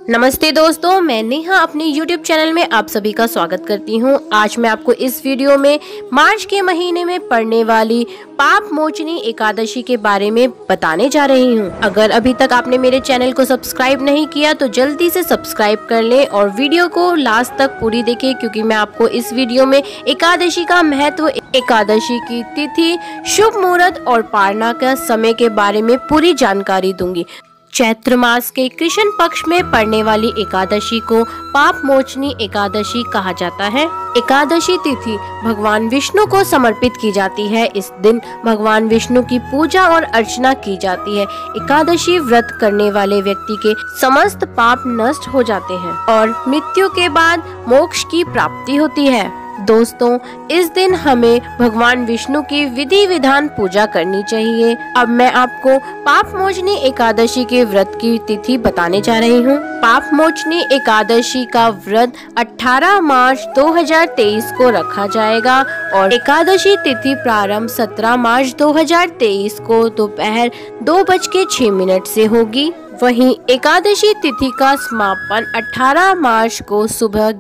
नमस्ते दोस्तों, मैं नेहा अपने YouTube चैनल में आप सभी का स्वागत करती हूं। आज मैं आपको इस वीडियो में मार्च के महीने में पड़ने वाली पाप मोचनी एकादशी के बारे में बताने जा रही हूं। अगर अभी तक आपने मेरे चैनल को सब्सक्राइब नहीं किया तो जल्दी से सब्सक्राइब कर लें और वीडियो को लास्ट तक पूरी देखें, क्योंकि मैं आपको इस वीडियो में एकादशी का महत्व, एकादशी की तिथि, शुभ मुहूर्त और पारना का समय के बारे में पूरी जानकारी दूंगी। चैत्र मास के कृष्ण पक्ष में पड़ने वाली एकादशी को पाप मोचनी एकादशी कहा जाता है। एकादशी तिथि भगवान विष्णु को समर्पित की जाती है। इस दिन भगवान विष्णु की पूजा और अर्चना की जाती है। एकादशी व्रत करने वाले व्यक्ति के समस्त पाप नष्ट हो जाते हैं और मृत्यु के बाद मोक्ष की प्राप्ति होती है। दोस्तों, इस दिन हमें भगवान विष्णु की विधि विधान पूजा करनी चाहिए। अब मैं आपको पाप मोचनी एकादशी के व्रत की तिथि बताने जा रही हूँ। पाप मोचनी एकादशी का व्रत 18 मार्च 2023 को रखा जाएगा और एकादशी तिथि प्रारंभ 17 मार्च 2023 को दोपहर 2:06 से होगी। वहीं एकादशी तिथि का समापन 18 मार्च को सुबह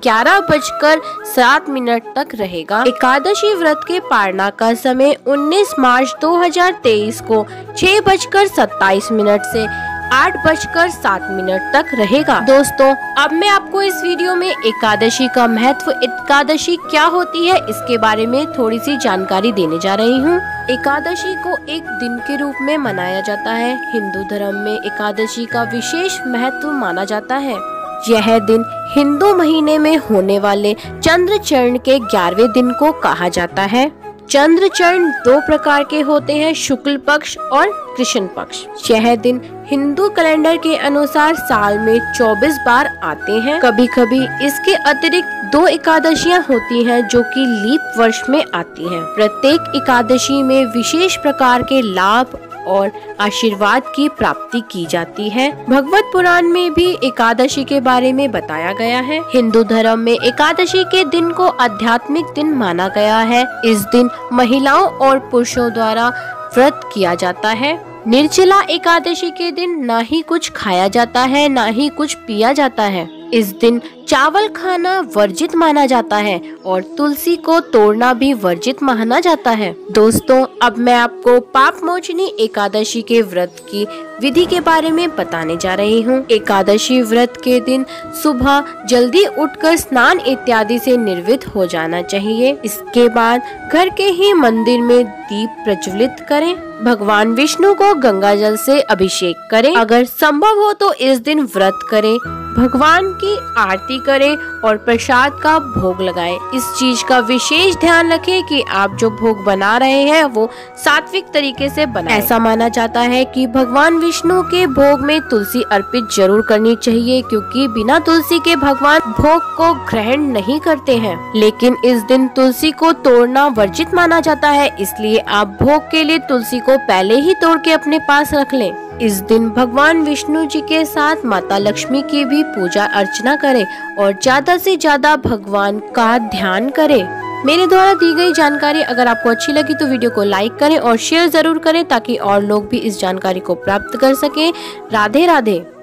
11:07 तक रहेगा। एकादशी व्रत के पारना का समय 19 मार्च 2023 को 6:27 से 8:07 तक रहेगा। दोस्तों, अब मैं आपको इस वीडियो में एकादशी का महत्व, एकादशी क्या होती है, इसके बारे में थोड़ी सी जानकारी देने जा रही हूँ। एकादशी को एक दिन के रूप में मनाया जाता है। हिंदू धर्म में एकादशी का विशेष महत्व माना जाता है। यह दिन हिंदू महीने में होने वाले चंद्र चरण के 11वें दिन को कहा जाता है। चंद्र चरण 2 प्रकार के होते हैं, शुक्ल पक्ष और कृष्ण पक्ष। यह दिन हिंदू कैलेंडर के अनुसार साल में 24 बार आते हैं। कभी कभी इसके अतिरिक्त 2 एकादशियां होती हैं जो कि लीप वर्ष में आती हैं। प्रत्येक एकादशी में विशेष प्रकार के लाभ और आशीर्वाद की प्राप्ति की जाती है। भगवत पुराण में भी एकादशी के बारे में बताया गया है। हिंदू धर्म में एकादशी के दिन को आध्यात्मिक दिन माना गया है। इस दिन महिलाओं और पुरुषों द्वारा व्रत किया जाता है। निर्जला एकादशी के दिन ना ही कुछ खाया जाता है, ना ही कुछ पिया जाता है। इस दिन चावल खाना वर्जित माना जाता है और तुलसी को तोड़ना भी वर्जित माना जाता है। दोस्तों, अब मैं आपको पाप मोचनी एकादशी के व्रत की विधि के बारे में बताने जा रही हूँ। एकादशी व्रत के दिन सुबह जल्दी उठकर स्नान इत्यादि से निर्वृत्त हो जाना चाहिए। इसके बाद घर के ही मंदिर में दीप प्रज्वलित करें। भगवान विष्णु को गंगा जल से अभिषेक करें। अगर संभव हो तो इस दिन व्रत करें, भगवान की आरती करें और प्रसाद का भोग लगाएं। इस चीज का विशेष ध्यान रखें कि आप जो भोग बना रहे हैं वो सात्विक तरीके से बनाएं। ऐसा माना जाता है कि भगवान विष्णु के भोग में तुलसी अर्पित जरूर करनी चाहिए, क्योंकि बिना तुलसी के भगवान भोग को ग्रहण नहीं करते हैं। लेकिन इस दिन तुलसी को तोड़ना वर्जित माना जाता है, इसलिए आप भोग के लिए तुलसी को पहले ही तोड़ के अपने पास रख लें। इस दिन भगवान विष्णु जी के साथ माता लक्ष्मी की भी पूजा अर्चना करें और ज्यादा से ज्यादा भगवान का ध्यान करें। मेरे द्वारा दी गई जानकारी अगर आपको अच्छी लगी तो वीडियो को लाइक करें और शेयर जरूर करें, ताकि और लोग भी इस जानकारी को प्राप्त कर सकें। राधे राधे।